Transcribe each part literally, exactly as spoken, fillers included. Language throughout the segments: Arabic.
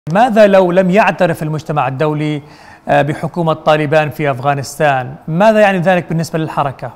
ماذا لو لم يعترف المجتمع الدولي بحكومة طالبان في أفغانستان؟ ماذا يعني ذلك بالنسبة للحركة؟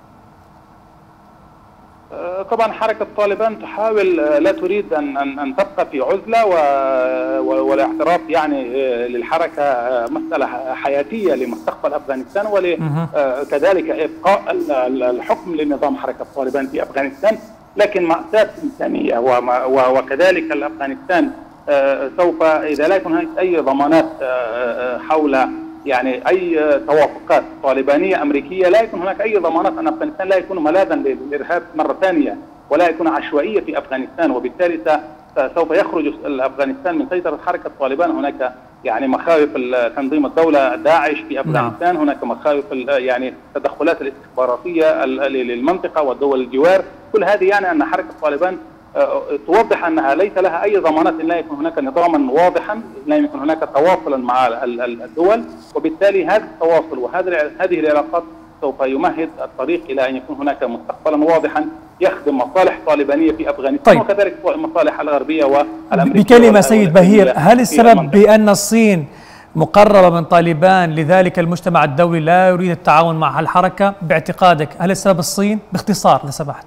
طبعا حركة طالبان تحاول، لا تريد أن أن أن تبقى في عزلة، والاعتراف يعني للحركة مسألة حياتية لمستقبل أفغانستان، وكذلك إبقاء الحكم لنظام حركة طالبان في أفغانستان. لكن مأساة إنسانية، وكذلك أفغانستان سوف إذا لا يكون أي ضمانات حول يعني أي توافقات طالبانية أمريكية، لا يكون هناك أي ضمانات أن أفغانستان لا يكون ملاذا للإرهاب مرة ثانية، ولا يكون عشوائية في أفغانستان، وبالتالي سوف يخرج أفغانستان من سيطرة حركة طالبان. هناك يعني مخاوف تنظيم الدولة داعش في أفغانستان، هناك مخاوف يعني التدخلات الاستخباراتية للمنطقة والدول الجوار. كل هذه يعني أن حركة طالبان توضح أنها ليس لها أي ضمانات إن لا يكون هناك نظاما واضحا، لا يكون هناك تواصلا مع الدول، وبالتالي هذا التواصل وهذه هذه العلاقات سوف يمهد الطريق إلى أن يكون هناك مستقبلا واضحا يخدم مصالح طالبانية في أفغانستان، طيب. وكذلك المصالح الغربية والأمريكية. بكلمة سيد بهير، هل السبب بأن الصين مقربة من طالبان لذلك المجتمع الدولي لا يريد التعاون مع الحركة؟ باعتقادك هل السبب الصين؟ باختصار لو سمحت.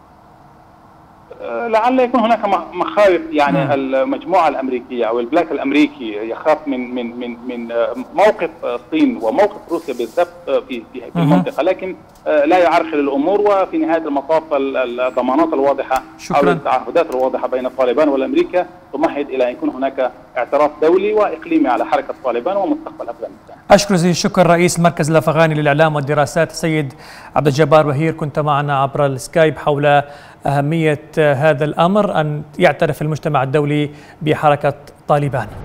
لعل يكون هناك مخاوف، يعني المجموعه الامريكيه او البلاك الامريكي يخاف من من من من موقف الصين وموقف روسيا بالذات في في المنطقه، لكن لا يعرقل الامور، وفي نهايه المطاف الضمانات الواضحه او التعهدات الواضحه بين طالبان والامريكا تمهد الى ان يكون هناك اعتراف دولي واقليمي على حركه طالبان ومستقبل افغانستان. اشكر جزيل الشكر رئيس المركز الافغاني للاعلام والدراسات السيد عبد الجبار بهير، كنت معنا عبر السكايب حول أهمية هذا الأمر أن يعترف المجتمع الدولي بحركة طالبان.